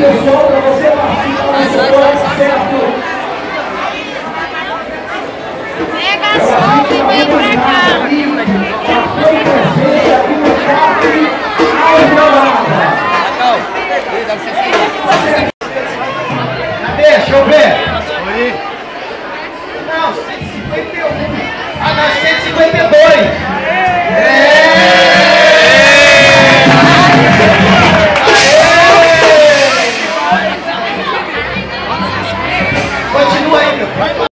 pessoal, para você participar do seu certo. Pega sol e vem pra cá. Deixa eu ver. Não, 151. Ah, não, 151.